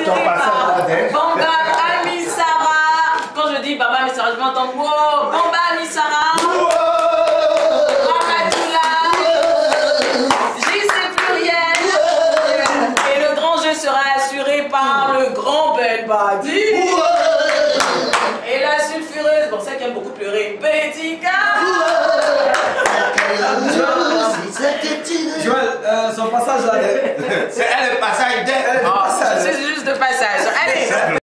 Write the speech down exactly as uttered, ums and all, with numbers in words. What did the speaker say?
Bamba Misara. Quand je dis Bamba Misara, je m'entends wow. Bamba Misara. Ramadula. J C pluriel. Et le grand jeu sera assuré par le grand Ben Badi. Et la sulfureuse, pour celle qui aime beaucoup pleurer, Petit K. Joël, euh, son passage là. C'est elle le passage d'elle. Oh, je suis juste de passage. Allez.